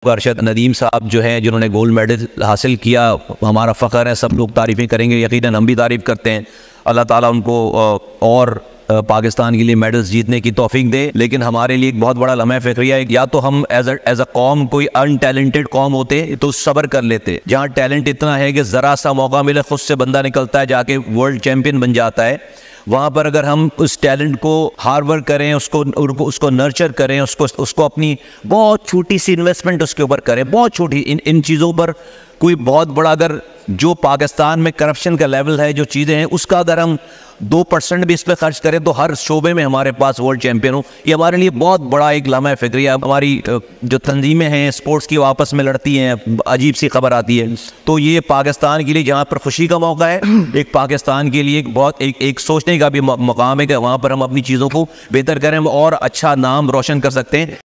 अरशद नदीम साहब जो हैं जिन्होंने गोल्ड मेडल हासिल किया, हमारा फ़ख्र है, सब लोग तारीफ़ें करेंगे, यकीनन हम भी तारीफ़ करते हैं। अल्लाह ताला उनको और पाकिस्तान के लिए मेडल्स जीतने की तौफीक दे। लेकिन हमारे लिए एक बहुत बड़ा लम्हा फ़िक्रिया है, या तो हम एज अ कौम कोई अनटैलेंटेड कौम होते तो सब्र कर लेते। जहाँ टैलेंट इतना है कि ज़रा सा मौका मिले खुद से बंदा निकलता है, जाके वर्ल्ड चैम्पियन बन जाता है। वहाँ पर अगर हम उस टैलेंट को हार्ड वर्क करें, उसको नर्चर करें, उसको अपनी बहुत छोटी सी इन्वेस्टमेंट उसके ऊपर करें, बहुत छोटी, इन चीज़ों पर कोई बहुत बड़ा, अगर जो पाकिस्तान में करप्शन का लेवल है, जो चीज़ें हैं, उसका अगर हम 2% भी इस पर खर्च करें तो हर शोबे में हमारे पास वर्ल्ड चैम्पियन हो। ये हमारे लिए बहुत बड़ा एक लम्हा फ़िक्रिया। हमारी जो तंजीमें हैं स्पोर्ट्स की, वो आपस में लड़ती हैं, अजीब सी खबर आती है। तो ये पाकिस्तान के लिए जहाँ पर खुशी का मौका है, एक पाकिस्तान के लिए एक सोचने का भी मकाम है कि वहाँ पर हम अपनी चीज़ों को बेहतर करें और अच्छा नाम रोशन कर सकते हैं।